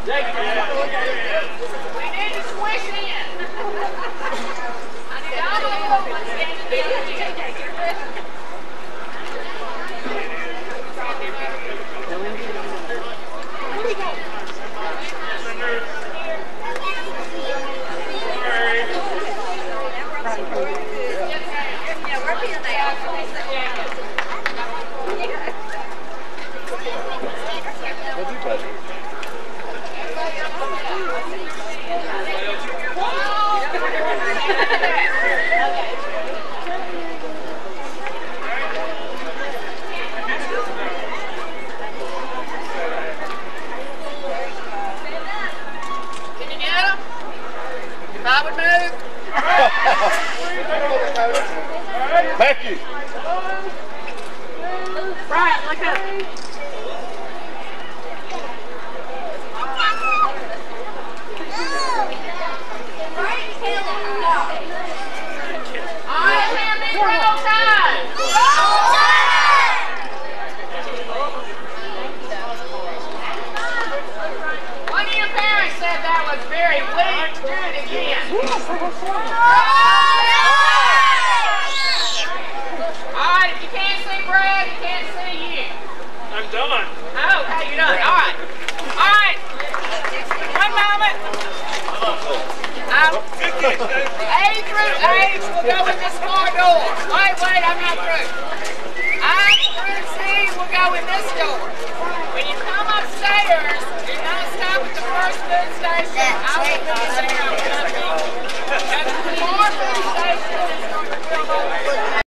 We need to swish in. I need all the women standing there. I would move. Thank you. Bryant, look up. All right, family, roll time. One of your parents said that was very weak. Do it again. Alright, if you can't see Brad, he can't see you. I'm done. Oh, okay, you're done. Alright. Alright. One moment. A through H will go in this far door. Wait, I'm not through. I through C will go in this door. When you come upstairs, do not stop at the first food station. I will be there. That's the 4 food station.